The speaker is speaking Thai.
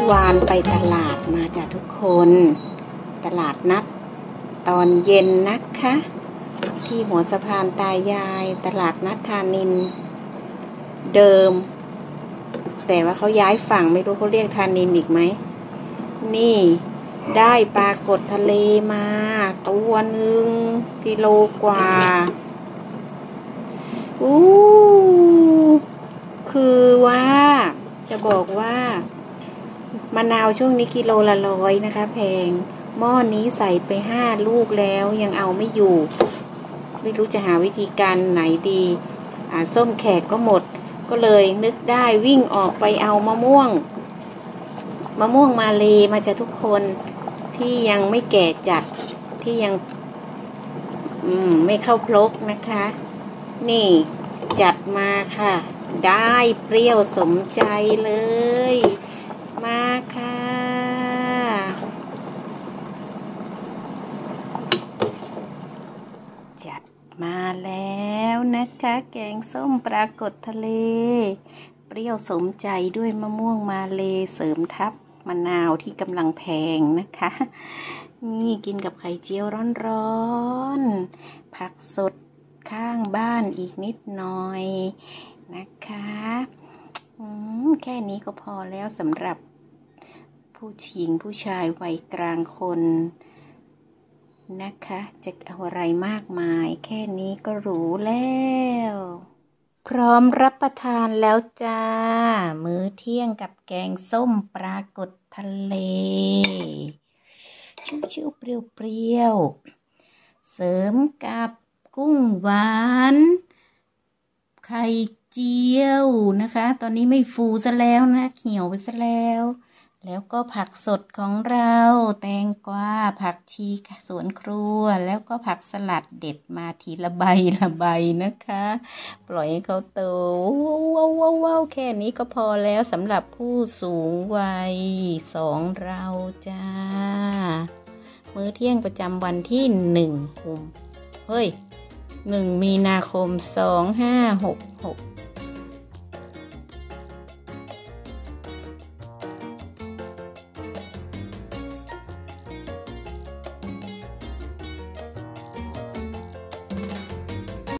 วานไปตลาดมาจากทุกคนตลาดนัดตอนเย็นนะคะที่หัวสะพานตายายตลาดนัดธานินเดิมแต่ว่าเขาย้ายฝั่งไม่รู้เขาเรียกธานินอีกไหมนี่ได้ปลากดทะเลมาตัวหนึ่งกิโลกว่าคือว่าจะบอกว่ามะนาวช่วงนี้กิโลละ100นะคะแพงหม้อนี้ใส่ไป5 ลูกแล้วยังเอาไม่อยู่ไม่รู้จะหาวิธีการไหนดีส้มแขกก็หมดก็เลยนึกได้วิ่งออกไปเอามะม่วงมาเลมาจากทุกคนที่ยังไม่แก่จัดที่ยังไม่เข้าพลกนะคะนี่จัดมาค่ะได้เปรี้ยวสมใจเลยมาค่ะจัดมาแล้วนะคะแกงส้มปลากดทะเลเปรี้ยวสมใจด้วยมะม่วงมาเลเสริมทับมะนาวที่กำลังแพงนะคะนี่กินกับไข่เจียวร้อนๆผักสดข้างบ้านอีกนิดหน่อยนะคะแค่นี้ก็พอแล้วสำหรับผู้ชายวัยกลางคนนะคะจะเอาอะไรมากมายแค่นี้ก็หรูแล้วพร้อมรับประทานแล้วจ้ามื้อเที่ยงกับแกงส้มปลากดทะเลชิวๆเปรี้ยวๆเสริมกับกุ้งหวานไข่เจียวนะคะตอนนี้ไม่ฟูซะแล้วนะเหี่ยวไปซะแล้วก็ผักสดของเราแตงกวาผักชีสวนครัวแล้วก็ผักสลัดเด็ดมาทีละใบนะคะปล่อยให้เขาโตว้าวแค่นี้ก็พอแล้วสำหรับผู้สูงวัย2เราจ้ามื้อเที่ยงประจำวันที่1 มีนาคม 2566